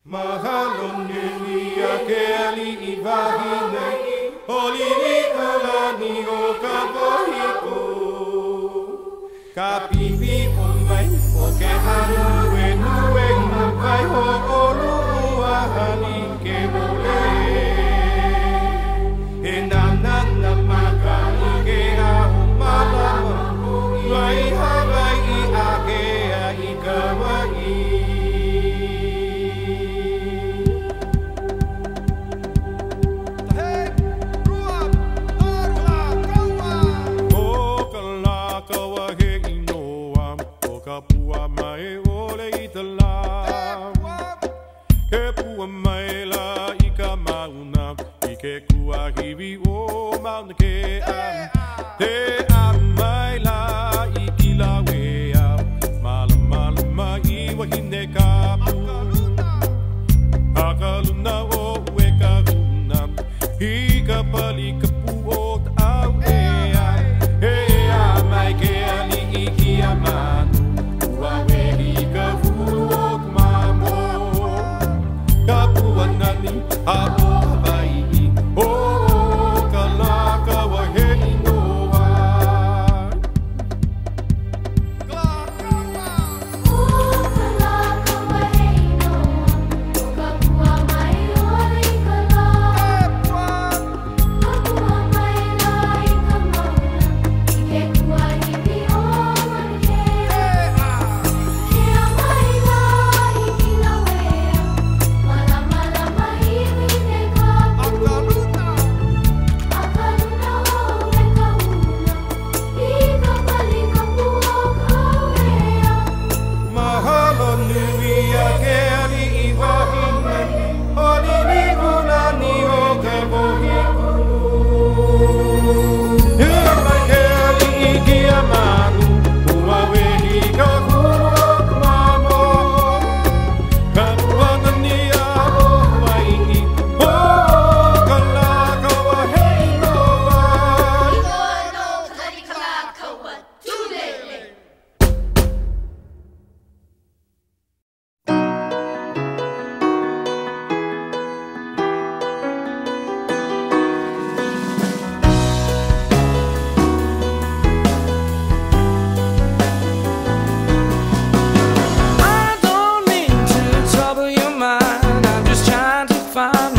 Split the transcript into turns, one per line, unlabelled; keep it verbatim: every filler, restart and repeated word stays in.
Mahalo nini a Keali'i wahine, Olili kalani o kapohiko. Ka pipi o mai, o ke hanu e nue nukai ho olu ahani ke mole. E nanana maka i ke au malama, Wai Hawaii a ke a i kawaii. Ke kua hiwi o mauna ke am te amai la I kila wea mala mala mai wahine ka akaluna o we karuna I ka pali ka pu o ta au ea e amai ke ali I ki amanu ua we I ka fulu o mamo ka puanani a o
find